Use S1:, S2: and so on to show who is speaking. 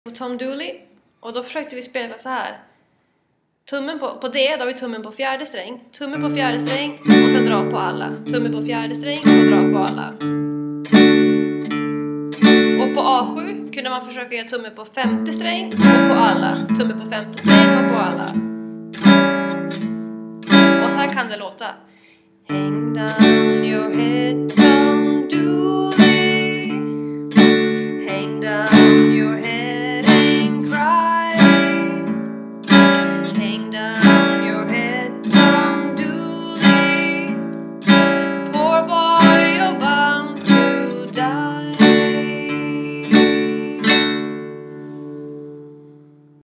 S1: Tom Dooley. Och då försökte vi spela så här. Tummen på D, då har vi tummen på fjärde sträng. Tummen på fjärde sträng och sen dra på alla. Tummen på fjärde sträng och dra på alla. Och på A7 kunde man försöka göra tummen på femte sträng och på alla. Tummen på femte sträng och på alla. Och så här kan det låta. Hängda